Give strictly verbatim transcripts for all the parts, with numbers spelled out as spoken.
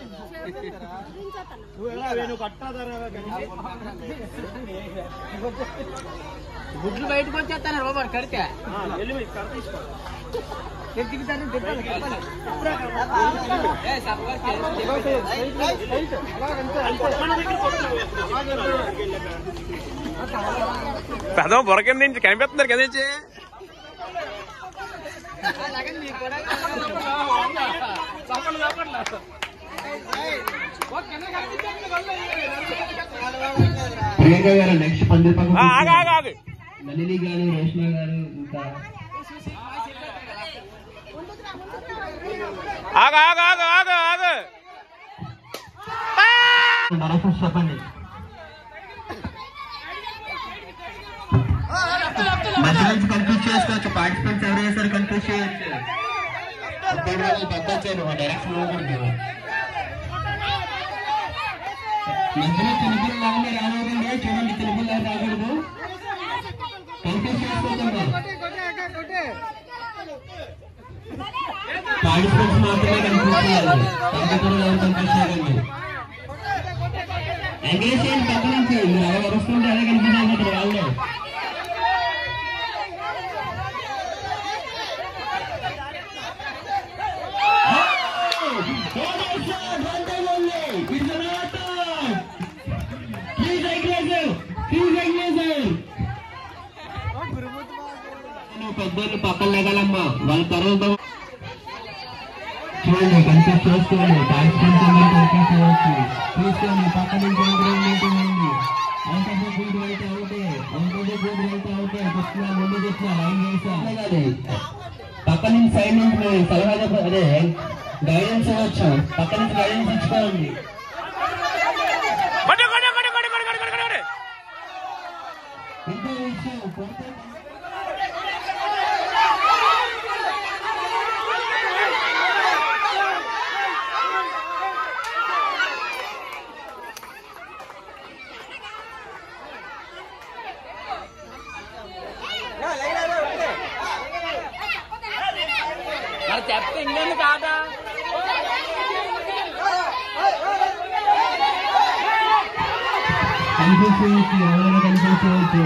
గుడ్లు బయటకు వచ్చేస్తాను రోబర్ కడితే పెదవ బొరక నుంచి కనిపిస్తున్నారు కదా ప్రియాంక గారు నెక్స్ట్ పందిరి పక్కన ఆగు నళిని గారు రేష్మా గారు ఇంకా ఆగు ఆగు ఆగు ఆగు ఆగు డైరెక్షన్ చెప్పండి. మధ్య నుంచి కన్ఫ్యూజ్ చేసుకోవచ్చు. పార్టిసిపెంట్స్ ఎవరు చేస్తారు కన్ఫ్యూజ్ చేయొచ్చు. పద్దొచ్చాను డైరెక్షన్ మధ్యలో చిన్నపిల్లలు లాగానే రానివ్వండి. చూడండి చిన్నపిల్లలు రాకూడదు. కన్ఫ్యూజ్ చేసుకోవద్దండి. పార్టిసిపెంట్స్ మాత్రమే కన్ఫ్యూజ్ చేయాలి. కంప్యూటర్లు ఎవరు కన్ఫ్యూజ్ చేయాలండి. ఎంకరేజ్ చేయండి. పక్క నుంచి మీరు అలా వస్తుంటే అదే కన్ఫ్యూజ్ అయినట్టు వాళ్ళు పెద్దోళ్ళు పక్కన లేగలమ్మా వాళ్ళ తర్వాత చూడండి కన్ఫ్యూజ్ చేసుకోండి. పార్టిసిపెంట్స్ అందరూ కన్ఫ్యూజ్ చేయవచ్చు. చూసుకోండి పక్క నుంచి ఎంకరేజ్మెంట్ ఉంది. అంతసేపు గుడ్ వెళ్తే అవుతే అంతసేపు గుడ్ వెళ్తే అవుతే చూస్తున్నా ముందు చూస్తున్నా లైన్ చేసా పక్క నుంచి సైడ్ నుంచి సలహా అదే గైడెన్స్ ఇవ్వచ్చు. పక్క నుంచి గైడెన్స్ ఇచ్చుకోండి. ఇంకో విషయం చెప్తే ఇంకేంది కాదా కన్ఫ్యూజ్ చేయొచ్చు. ఎవరైనా కన్ఫ్యూజ్ చేయొచ్చు.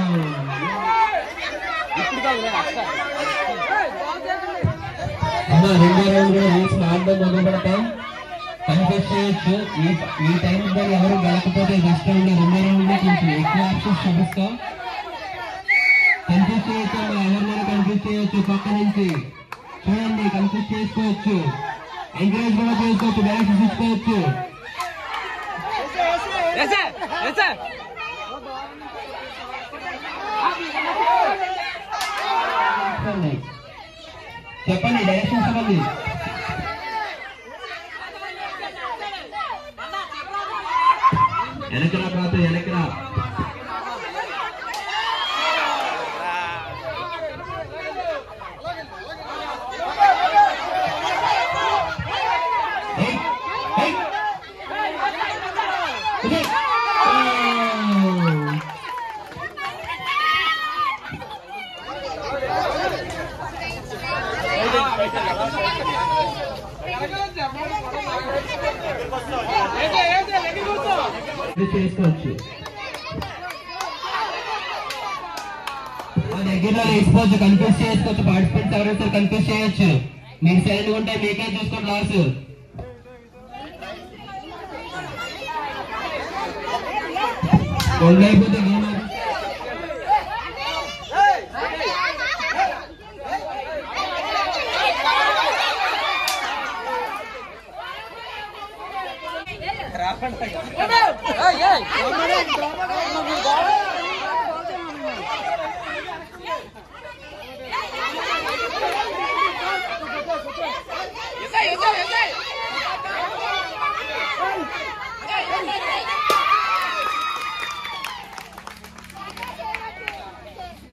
అమ్మా రెండో రౌండ్ కూడా రూల్స్ ఆడడం మొదలు పెడతాం. కన్ఫ్యూజ్ చేయొచ్చు. ఈ ఈ టైం కానీ ఎవరు గెలకపోతే ఫస్ట్ రౌండ్ రెండో రౌండ్ కొంచెం ఎక్కువ ఆప్షన్స్ చూపిస్తాం. కన్ఫ్యూజ్ చేయొచ్చు. ఎవరినైనా కన్ఫ్యూజ్ చేయొచ్చు. పక్క నుంచి చూడండి కన్ఫ్యూజ్ చేసుకోవచ్చు. ఎంకరేజ్ కూడా చేసుకోవచ్చు. డైరెక్షన్ ఇచ్చుకోవచ్చు. చెప్పండి డైరెక్షన్ చెప్పండి. వెనకరా కాదు వెనకరా చేసుకోవచ్చు. దగ్గరలో వేసుకోవచ్చు. కన్ఫ్యూజ్ చేసుకోవచ్చు. పార్టిసిపెంట్స్ ఎవరైతే కన్ఫ్యూజ్ చేయొచ్చు. మీరు సైడ్ ఉంటే మీకే చూసుకోండి. లాస్ రెండు అయిపోతే